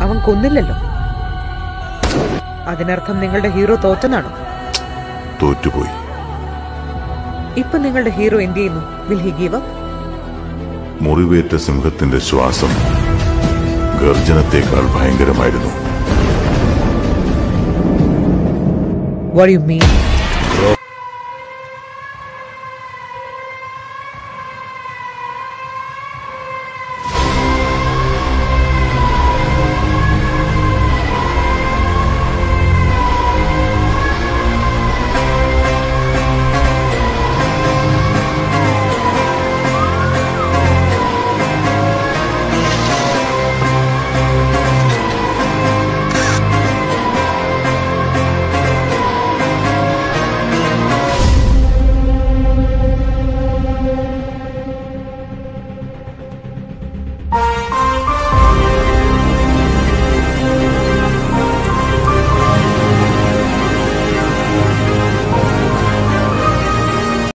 അവൻ കൊന്നില്ലല്ലോ. അതിനർത്ഥം നിങ്ങളുടെ ഹീറോ തോറ്റെന്നാണോ? തോറ്റുപോയി. ഇപ്പൊ നിങ്ങളുടെ ഹീറോ എന്ത് ചെയ്യുന്നു? Will he give up? മുറിവേറ്റ സിംഹത്തിന്റെ ശ്വാസം ഗർജനത്തേക്കാൾ ഭയങ്കരമായിരുന്നു. What do you mean?